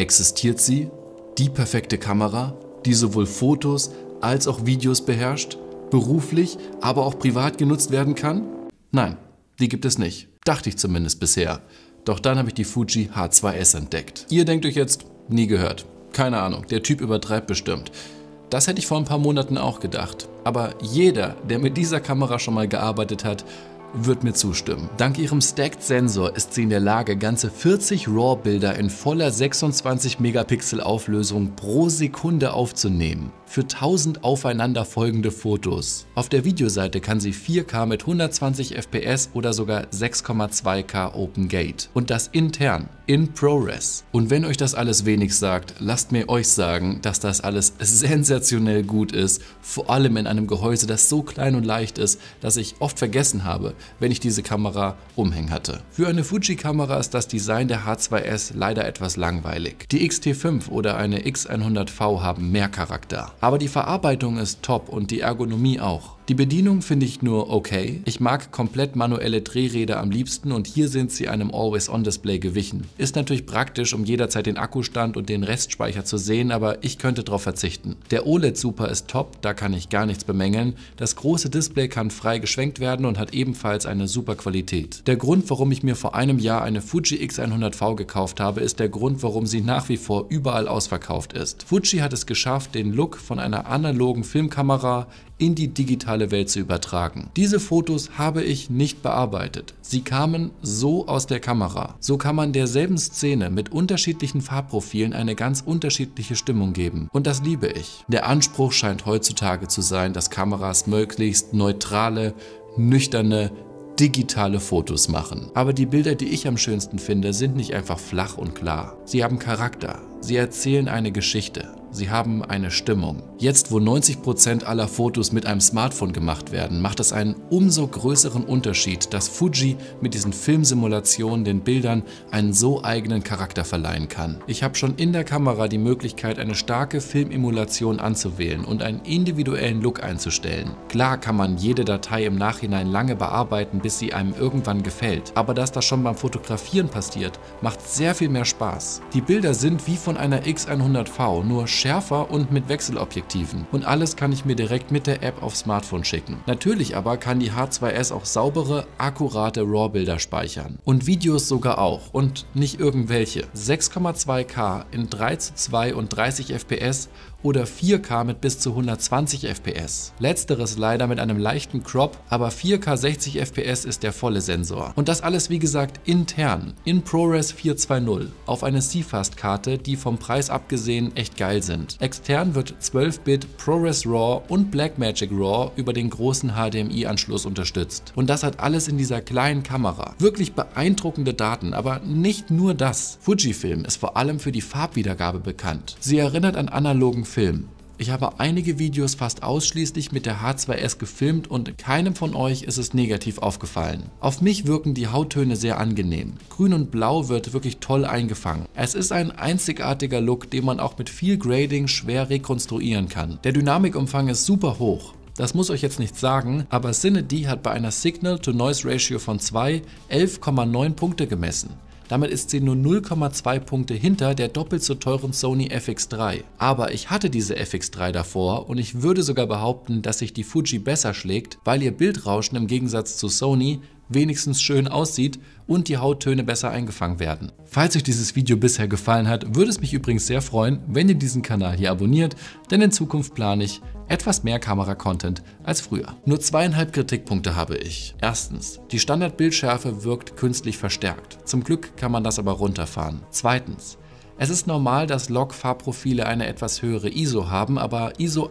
Existiert sie? Die perfekte Kamera, die sowohl Fotos als auch Videos beherrscht, beruflich, aber auch privat genutzt werden kann? Nein, die gibt es nicht. Dachte ich zumindest bisher. Doch dann habe ich die Fuji H2S entdeckt. Ihr denkt euch jetzt, nie gehört. Keine Ahnung, der Typ übertreibt bestimmt. Das hätte ich vor ein paar Monaten auch gedacht. Aber jeder, der mit dieser Kamera schon mal gearbeitet hat, wird mir zustimmen. Dank ihrem Stacked-Sensor ist sie in der Lage, ganze 40 RAW-Bilder in voller 26 Megapixel Auflösung pro Sekunde aufzunehmen. Für 1000 aufeinanderfolgende Fotos. Auf der Videoseite kann sie 4K mit 120 FPS oder sogar 6,2K Open Gate. Und das intern, in ProRes. Und wenn euch das alles wenig sagt, lasst mir euch sagen, dass das alles sensationell gut ist. Vor allem in einem Gehäuse, das so klein und leicht ist, dass ich oft vergessen habe, wenn ich diese Kamera umhängen hatte. Für eine Fuji-Kamera ist das Design der H2S leider etwas langweilig. Die X-T5 oder eine X100V haben mehr Charakter. Aber die Verarbeitung ist top und die Ergonomie auch. Die Bedienung finde ich nur okay. Ich mag komplett manuelle Drehräder am liebsten und hier sind sie einem Always-On-Display gewichen. Ist natürlich praktisch, um jederzeit den Akkustand und den Restspeicher zu sehen, aber ich könnte darauf verzichten. Der OLED-Super ist top, da kann ich gar nichts bemängeln. Das große Display kann frei geschwenkt werden und hat ebenfalls eine super Qualität. Der Grund, warum ich mir vor einem Jahr eine Fuji X100V gekauft habe, ist der Grund, warum sie nach wie vor überall ausverkauft ist. Fuji hat es geschafft, den Look von einer analogen Filmkamera in die digitale Welt zu übertragen. Diese Fotos habe ich nicht bearbeitet. Sie kamen so aus der Kamera. So kann man derselben Szene mit unterschiedlichen Farbprofilen eine ganz unterschiedliche Stimmung geben. Und das liebe ich. Der Anspruch scheint heutzutage zu sein, dass Kameras möglichst neutrale, nüchterne, digitale Fotos machen. Aber die Bilder, die ich am schönsten finde, sind nicht einfach flach und klar. Sie haben Charakter. Sie erzählen eine Geschichte. Sie haben eine Stimmung. Jetzt, wo 90% aller Fotos mit einem Smartphone gemacht werden, macht es einen umso größeren Unterschied, dass Fuji mit diesen Filmsimulationen den Bildern einen so eigenen Charakter verleihen kann. Ich habe schon in der Kamera die Möglichkeit, eine starke Filmemulation anzuwählen und einen individuellen Look einzustellen. Klar kann man jede Datei im Nachhinein lange bearbeiten, bis sie einem irgendwann gefällt. Aber dass das schon beim Fotografieren passiert, macht sehr viel mehr Spaß. Die Bilder sind wie von einer X100V, nur schärfer und mit Wechselobjektiven. Und alles kann ich mir direkt mit der App aufs Smartphone schicken. Natürlich aber kann die H2S auch saubere, akkurate RAW-Bilder speichern. Und Videos sogar auch. Und nicht irgendwelche. 6,2K in 3:2 und 30 FPS oder 4K mit bis zu 120 FPS. Letzteres leider mit einem leichten Crop, aber 4K 60 FPS ist der volle Sensor. Und das alles wie gesagt intern, in ProRes 420, auf eine CFast-Karte, die vom Preis abgesehen echt geil sind. Extern wird 12-Bit ProRes RAW und Blackmagic RAW über den großen HDMI-Anschluss unterstützt. Und das hat alles in dieser kleinen Kamera. Wirklich beeindruckende Daten, aber nicht nur das. Fujifilm ist vor allem für die Farbwiedergabe bekannt. Sie erinnert an analogen Film. Ich habe einige Videos fast ausschließlich mit der H2S gefilmt und keinem von euch ist es negativ aufgefallen. Auf mich wirken die Hauttöne sehr angenehm. Grün und Blau wird wirklich toll eingefangen. Es ist ein einzigartiger Look, den man auch mit viel Grading schwer rekonstruieren kann. Der Dynamikumfang ist super hoch. Das muss euch jetzt nicht sagen, aber Cine-D hat bei einer Signal-to-Noise-Ratio von 2 11,9 Punkte gemessen. Damit ist sie nur 0,2 Punkte hinter der doppelt so teuren Sony FX3. Aber ich hatte diese FX3 davor und ich würde sogar behaupten, dass sich die Fuji besser schlägt, weil ihr Bildrauschen im Gegensatz zu Sony wenigstens schön aussieht und die Hauttöne besser eingefangen werden. Falls euch dieses Video bisher gefallen hat, würde es mich übrigens sehr freuen, wenn ihr diesen Kanal hier abonniert, denn in Zukunft plane ich etwas mehr Kamera-Content als früher. Nur 2,5 Kritikpunkte habe ich. Erstens, die Standardbildschärfe wirkt künstlich verstärkt. Zum Glück kann man das aber runterfahren. Zweitens, es ist normal, dass Log-Farbprofile eine etwas höhere ISO haben, aber ISO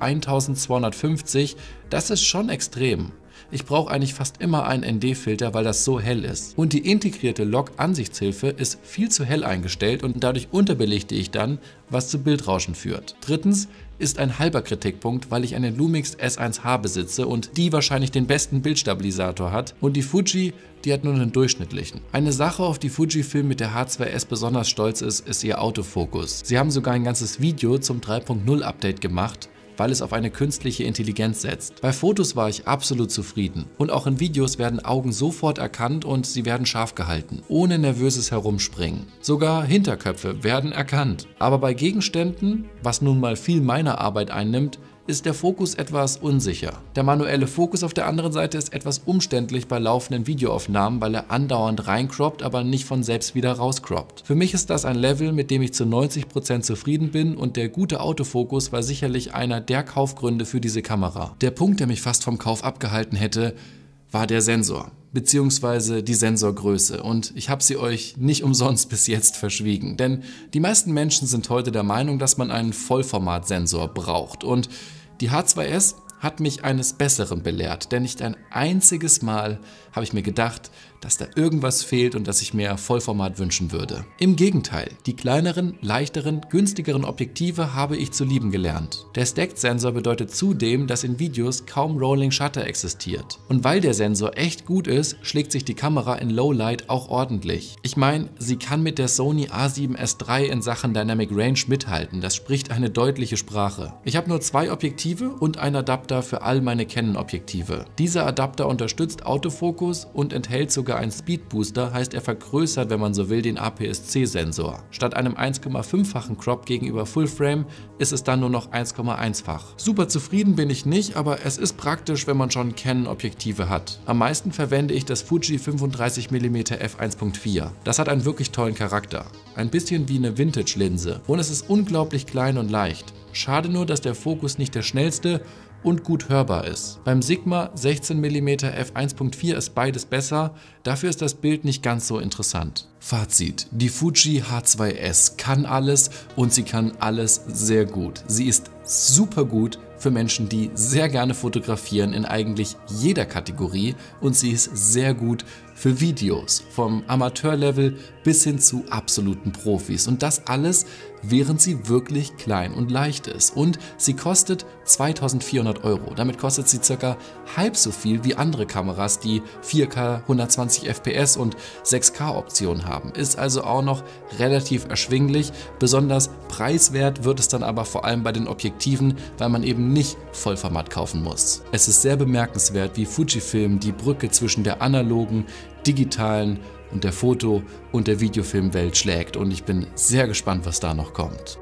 1250, das ist schon extrem. Ich brauche eigentlich fast immer einen ND-Filter, weil das so hell ist. Und die integrierte Log-Ansichtshilfe ist viel zu hell eingestellt und dadurch unterbelichte ich dann, was zu Bildrauschen führt. Drittens ist ein halber Kritikpunkt, weil ich eine Lumix S1H besitze und die wahrscheinlich den besten Bildstabilisator hat und die Fuji, die hat nur einen durchschnittlichen. Eine Sache, auf die Fujifilm mit der H2S besonders stolz ist, ist ihr Autofokus. Sie haben sogar ein ganzes Video zum 3.0 Update gemacht. weil es auf eine künstliche Intelligenz setzt. Bei Fotos war ich absolut zufrieden und auch in Videos werden Augen sofort erkannt und sie werden scharf gehalten, ohne nervöses Herumspringen. Sogar Hinterköpfe werden erkannt. Aber bei Gegenständen, was nun mal viel meiner Arbeit einnimmt, ist der Fokus etwas unsicher. Der manuelle Fokus auf der anderen Seite ist etwas umständlich bei laufenden Videoaufnahmen, weil er andauernd reincroppt, aber nicht von selbst wieder rauscroppt. Für mich ist das ein Level, mit dem ich zu 90% zufrieden bin und der gute Autofokus war sicherlich einer der Kaufgründe für diese Kamera. Der Punkt, der mich fast vom Kauf abgehalten hätte, war der Sensor, beziehungsweise die Sensorgröße, und ich habe sie euch nicht umsonst bis jetzt verschwiegen, denn die meisten Menschen sind heute der Meinung, dass man einen Vollformatsensor braucht, und die H2S hat mich eines Besseren belehrt, denn nicht ein einziges Mal habe ich mir gedacht, dass da irgendwas fehlt und dass ich mir Vollformat wünschen würde. Im Gegenteil, die kleineren, leichteren, günstigeren Objektive habe ich zu lieben gelernt. Der Stacked-Sensor bedeutet zudem, dass in Videos kaum Rolling Shutter existiert. Und weil der Sensor echt gut ist, schlägt sich die Kamera in Lowlight auch ordentlich. Ich meine, sie kann mit der Sony A7S III in Sachen Dynamic Range mithalten, das spricht eine deutliche Sprache. Ich habe nur 2 Objektive und einen Adapter für all meine Canon-Objektive. Dieser Adapter unterstützt Autofokus und enthält sogar ein Speed Booster, heißt er vergrößert, wenn man so will, den APS-C-Sensor. Statt einem 1,5-fachen Crop gegenüber Fullframe ist es dann nur noch 1,1-fach. Super zufrieden bin ich nicht, aber es ist praktisch, wenn man schon Canon-Objektive hat. Am meisten verwende ich das Fuji 35mm f1.4. Das hat einen wirklich tollen Charakter. Ein bisschen wie eine Vintage-Linse und es ist unglaublich klein und leicht. Schade nur, dass der Fokus nicht der schnellste und gut hörbar ist. Beim Sigma 16mm f1.4 ist beides besser, dafür ist das Bild nicht ganz so interessant. Fazit: Die Fuji H2S kann alles und sie kann alles sehr gut. Sie ist super gut für Menschen, die sehr gerne fotografieren in eigentlich jeder Kategorie, und sie ist sehr gut für Videos, vom Amateurlevel bis hin zu absoluten Profis, und das alles, während sie wirklich klein und leicht ist, und sie kostet 2.400 €. Damit kostet sie circa halb so viel wie andere Kameras, die 4K 120 FPS und 6K Optionen haben. Ist also auch noch relativ erschwinglich. Besonders preiswert wird es dann aber vor allem bei den Objektiven, weil man eben nicht Vollformat kaufen muss. Es ist sehr bemerkenswert, wie Fujifilm die Brücke zwischen der analogen, digitalen und der Foto- und der Videofilmwelt schlägt, und ich bin sehr gespannt, was da noch kommt.